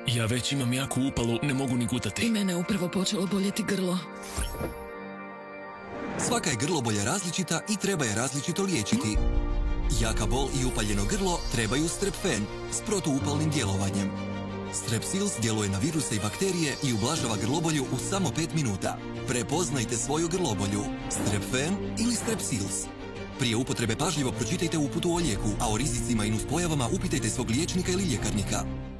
Ja već imam jaku upalu, ne mogu ni gutati. I mene je upravo počelo boljeti grlo. Svaka je grlobolja različita i treba je različito liječiti. Jaka bol i upaljeno grlo trebaju Strepfen s protuupalnim djelovanjem. Strepsils djeluje na viruse i bakterije i ublažava grlobolju u samo 5 minuta. Prepoznajte svoju grlobolju. Strepfen ili Strepsils. Prije upotrebe pažljivo pročitajte uputu o lijeku, a o rizicima i nuspojavama upitajte svog liječnika ili ljekarnika.